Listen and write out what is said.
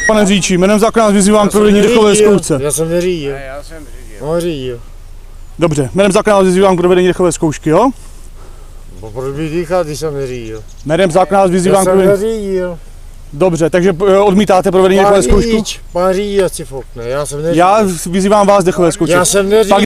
Pane řidiči, jménem zákona vyzývám k provedení dechové zkoušce. Já jsem neřídil. Já jsem řídil. No, řídil. Dobře, jménem zákona vyzývám k provedení dechové zkoušky, jo? Proč bych dýchal, když jsem neřídil? Jménem zákona vyzývám k Já jsem provedení... neřídil. Dobře, takže odmítáte provedení dechové zkoušky? Pán řidič si fokne, já jsem neřídil. Já vyzývám vás dechové zkoušky. Já jsem neřídil.